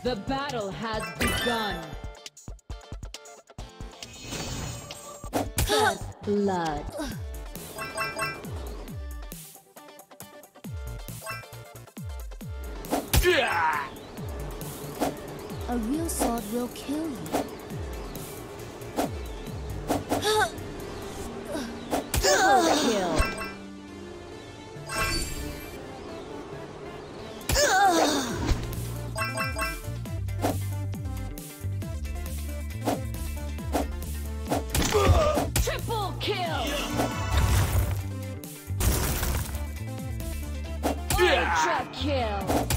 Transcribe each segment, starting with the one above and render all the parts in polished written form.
The battle has begun. First blood. A real sword will kill you. Double kill. Triple kill. Ultra kill.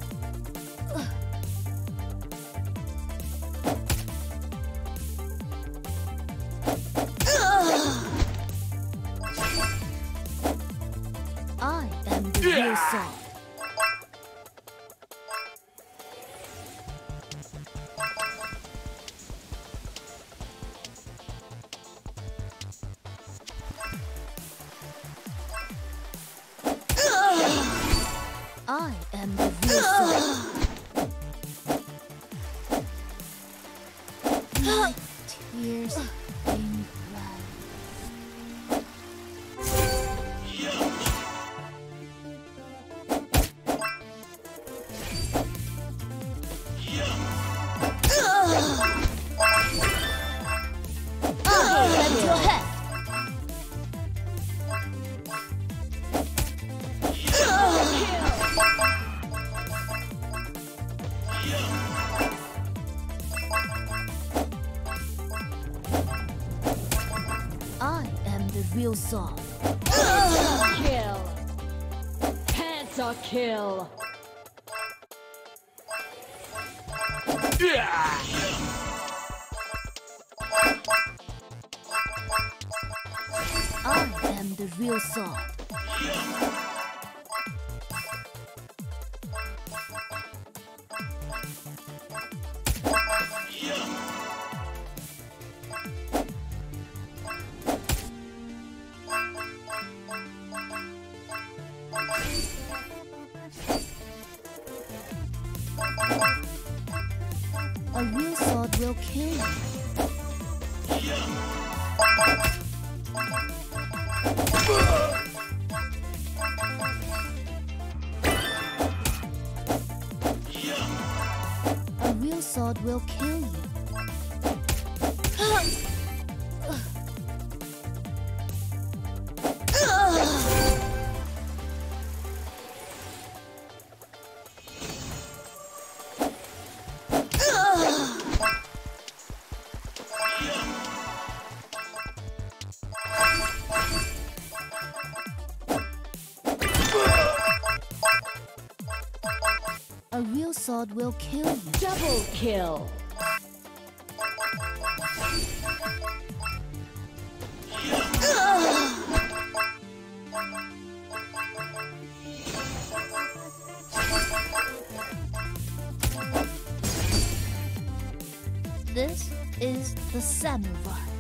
I am the real sword. I am the real sword. My tears in blood. Lend your head. I am the real sword. Kill. Penta kill. I am the real sword. A real sword will kill you. A real sword will kill you. A real sword will kill you. Double kill. This is the samurai.